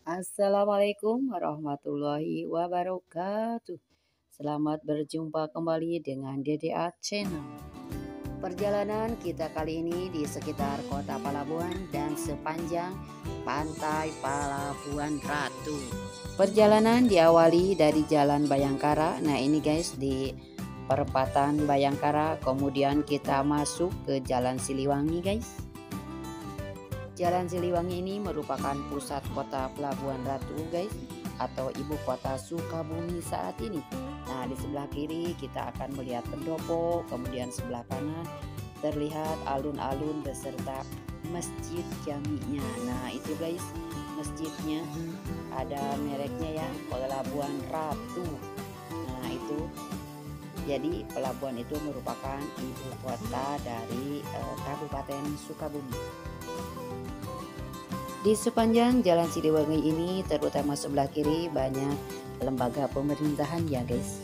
Assalamualaikum warahmatullahi wabarakatuh. Selamat berjumpa kembali dengan DDA Channel. Perjalanan kita kali ini di sekitar kota Palabuhan dan sepanjang pantai Palabuhan Ratu. Perjalanan diawali dari Jalan Bayangkara. Nah ini guys, di perempatan Bayangkara, kemudian kita masuk ke Jalan Siliwangi guys. Jalan Siliwangi ini merupakan pusat kota Pelabuhan Ratu guys, atau ibu kota Sukabumi saat ini. Nah di sebelah kiri kita akan melihat pendopo, kemudian sebelah kanan terlihat alun-alun beserta masjid jaminya. Nah itu guys, masjidnya ada mereknya ya, Pelabuhan Ratu. Nah itu jadi pelabuhan itu merupakan ibu kota dari Kabupaten Sukabumi. Di sepanjang Jalan Siliwangi ini, terutama sebelah kiri, banyak lembaga pemerintahan ya guys.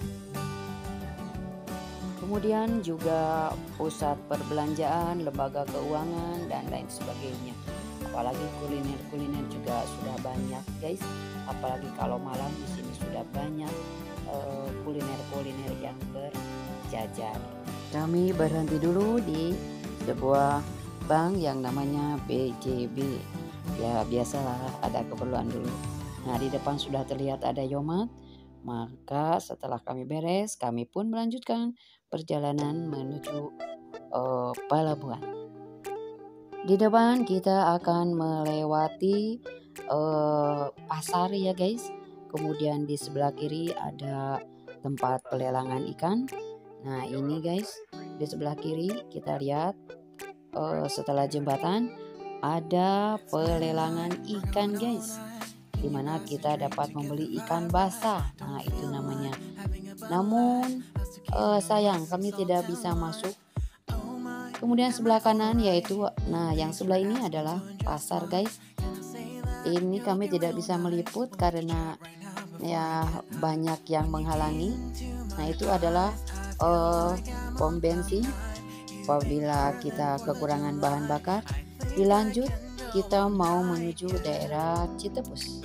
Kemudian juga pusat perbelanjaan, lembaga keuangan dan lain sebagainya. Apalagi kuliner-kuliner juga sudah banyak guys. Apalagi kalau malam di sini sudah banyak kuliner-kuliner yang berjajar. Kami berhenti dulu di sebuah bank yang namanya BJB. Ya biasalah, ada keperluan dulu. Nah di depan sudah terlihat ada Yomat. Maka setelah kami beres, kami pun melanjutkan perjalanan menuju Palabuhan. Di depan kita akan melewati pasar ya guys. Kemudian di sebelah kiri ada tempat pelelangan ikan. Nah ini guys, di sebelah kiri kita lihat setelah jembatan ada pelelangan ikan guys, dimana kita dapat membeli ikan basah. Nah itu namanya. Namun sayang kami tidak bisa masuk. Kemudian sebelah kanan yaitu, nah yang sebelah ini adalah pasar guys. Ini kami tidak bisa meliput karena ya banyak yang menghalangi. Nah itu adalah pom bensin apabila kita kekurangan bahan bakar. Dilanjut kita mau menuju daerah Citepus.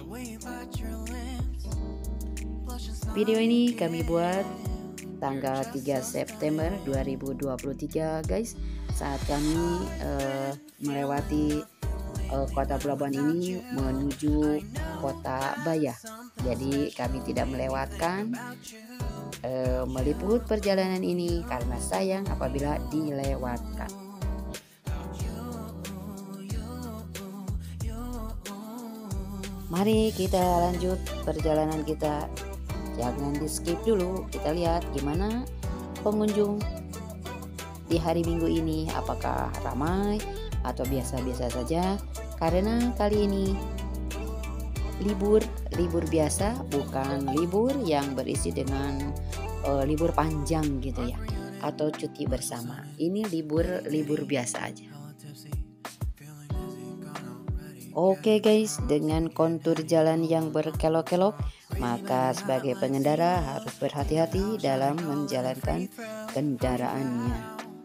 Video ini kami buat tanggal 3 September 2023 guys, saat kami melewati kota Pelabuhan ini menuju kota Bayah. Jadi kami tidak melewatkan meliput perjalanan ini karena sayang apabila dilewatkan. Mari kita lanjut perjalanan kita. Jangan di skip dulu. Kita lihat gimana pengunjung di hari Minggu ini. Apakah ramai atau biasa-biasa saja. Karena kali ini libur biasa, bukan libur yang berisi dengan libur panjang gitu ya, atau cuti bersama. Ini libur biasa aja. Oke guys, dengan kontur jalan yang berkelok-kelok, maka sebagai pengendara harus berhati-hati dalam menjalankan kendaraannya.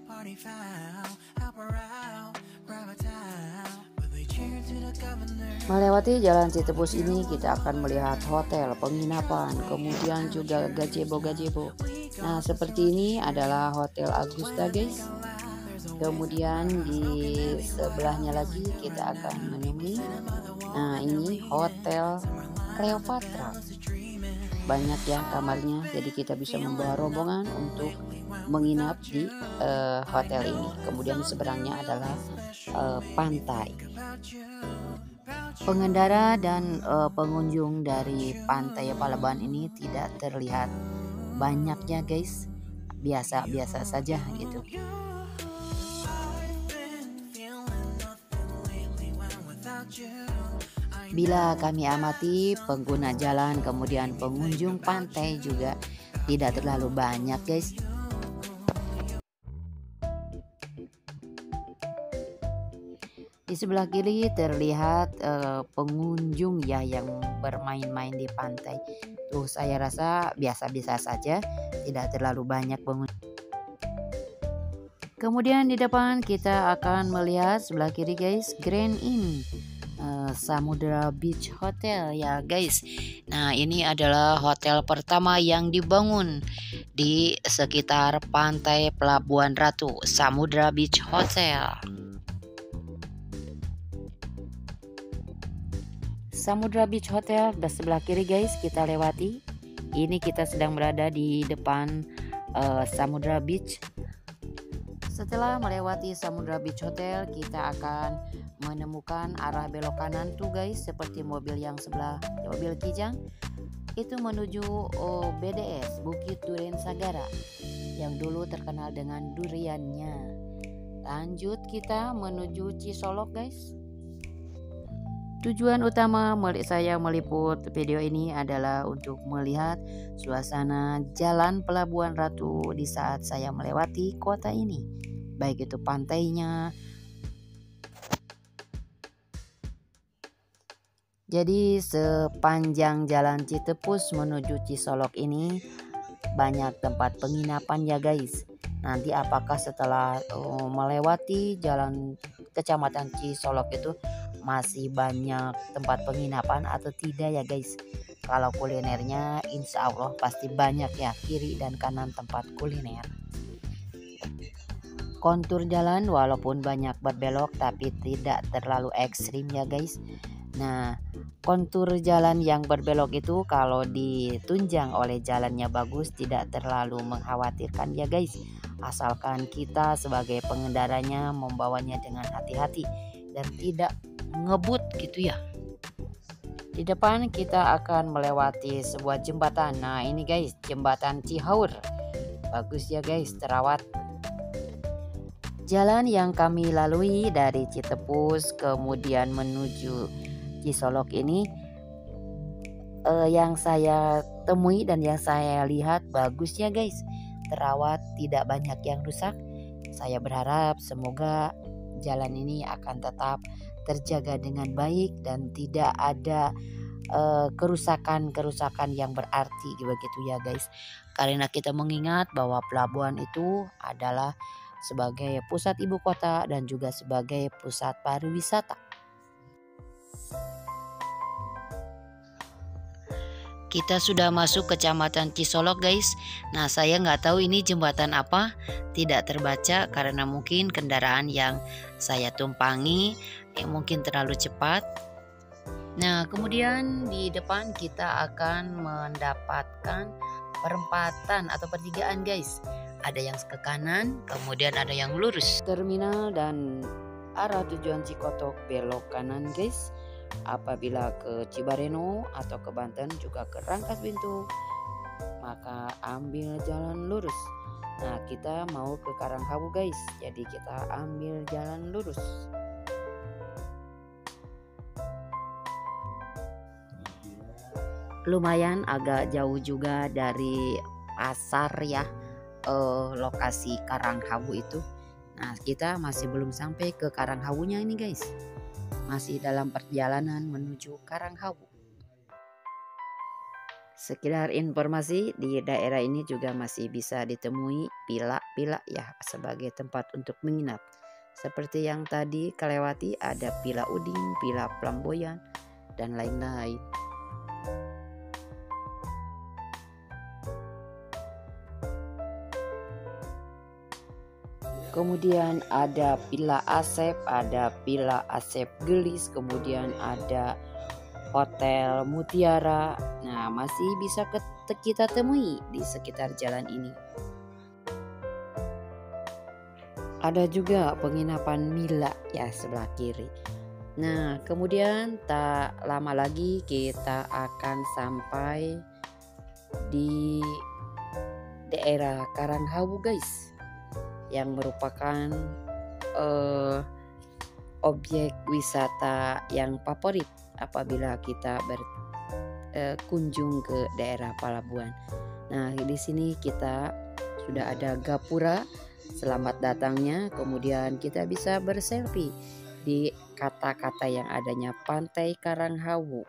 Melewati jalan Citepus ini kita akan melihat hotel, penginapan, kemudian juga gazebo. Nah seperti ini adalah Hotel Agusta guys. Kemudian di sebelahnya lagi kita akan menemui, nah ini Hotel Cleopatra. Banyak ya kamarnya, jadi kita bisa membawa rombongan untuk menginap di hotel ini. Kemudian di seberangnya adalah pantai. Pengendara dan pengunjung dari pantai Palabuhan ini tidak terlihat banyaknya guys, biasa-biasa saja gitu. Bila kami amati pengguna jalan kemudian pengunjung pantai juga tidak terlalu banyak guys. Di sebelah kiri terlihat pengunjung ya yang bermain-main di pantai. Tuh saya rasa biasa-biasa saja, tidak terlalu banyak pengunjung. Kemudian di depan kita akan melihat sebelah kiri guys, Grand Inn. Samudra Beach Hotel ya guys. Nah, ini adalah hotel pertama yang dibangun di sekitar pantai Pelabuhan Ratu, Samudra Beach Hotel. Samudra Beach Hotel di sebelah kiri guys, kita lewati. Ini kita sedang berada di depan Samudra Beach. Setelah melewati Samudra Beach Hotel, kita akan menemukan arah belok kanan tuh guys, seperti mobil yang sebelah, mobil Kijang itu menuju BDS, Bukit Durian Sagara, yang dulu terkenal dengan duriannya. Lanjut kita menuju Cisolok guys. Tujuan utama saya meliput video ini adalah untuk melihat suasana jalan Pelabuhan Ratu di saat saya melewati kota ini, baik itu pantainya. Jadi sepanjang jalan Citepus menuju Cisolok ini banyak tempat penginapan ya guys. Nanti apakah setelah melewati jalan Kecamatan Cisolok itu masih banyak tempat penginapan atau tidak ya guys. Kalau kulinernya insya Allah pasti banyak ya, kiri dan kanan tempat kuliner. Kontur jalan walaupun banyak berbelok tapi tidak terlalu ekstrim ya guys. Nah, kontur jalan yang berbelok itu kalau ditunjang oleh jalannya bagus tidak terlalu mengkhawatirkan ya guys. Asalkan kita sebagai pengendaranya membawanya dengan hati-hati dan tidak ngebut gitu ya. Di depan kita akan melewati sebuah jembatan. Nah ini guys, jembatan Cihaur. Bagus ya guys, terawat. Jalan yang kami lalui dari Citepus kemudian menuju Cisolok ini yang saya temui dan yang saya lihat bagus ya guys, terawat, tidak banyak yang rusak. Saya berharap semoga jalan ini akan tetap terjaga dengan baik dan tidak ada kerusakan yang berarti begitu ya guys. Karena kita mengingat bahwa pelabuhan itu adalah sebagai pusat ibu kota dan juga sebagai pusat pariwisata. Kita sudah masuk Kecamatan Cisolok guys. Nah saya nggak tahu ini jembatan apa, tidak terbaca karena mungkin kendaraan yang saya tumpangi mungkin terlalu cepat. Nah kemudian di depan kita akan mendapatkan perempatan atau pertigaan guys. Ada yang ke kanan, kemudian ada yang lurus. Terminal dan arah tujuan Cikotok belok kanan guys. Apabila ke Cibareno atau ke Banten juga ke Rangkas Bintung, maka ambil jalan lurus. Nah kita mau ke Karanghawu guys, jadi kita ambil jalan lurus. Lumayan agak jauh juga dari pasar ya, lokasi Karanghawu itu. Nah kita masih belum sampai ke Karanghawunya ini guys, masih dalam perjalanan menuju Karanghawu. Sekedar informasi, di daerah ini juga masih bisa ditemui pila-pila ya sebagai tempat untuk menginap. Seperti yang tadi kelewati, ada Pila Udin, Pila Flamboyan dan lain-lain. Kemudian ada Villa Asep, ada Villa Asep Gelis, kemudian ada Hotel Mutiara. Nah, masih bisa kita temui di sekitar jalan ini. Ada juga penginapan Mila ya sebelah kiri. Nah, kemudian tak lama lagi kita akan sampai di daerah Karanghawu guys, yang merupakan objek wisata yang favorit apabila kita berkunjung ke daerah pelabuhan. Nah, di sini kita sudah ada gapura selamat datangnya, kemudian kita bisa berselfie di kata-kata yang adanya Pantai Karanghawu.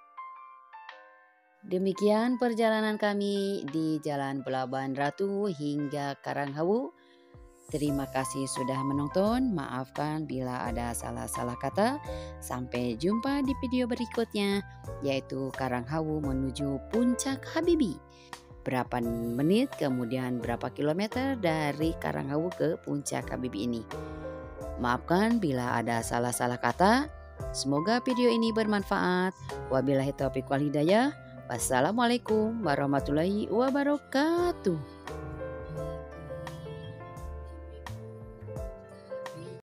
Demikian perjalanan kami di Jalan Pelabuhan Ratu hingga Karanghawu. Terima kasih sudah menonton. Maafkan bila ada salah-salah kata. Sampai jumpa di video berikutnya, yaitu Karanghawu menuju Puncak Habibie. Berapa menit, kemudian berapa kilometer dari Karanghawu ke Puncak Habibie ini. Maafkan bila ada salah-salah kata. Semoga video ini bermanfaat. Wabillahi taufiq wal hidayah. Wassalamualaikum warahmatullahi wabarakatuh.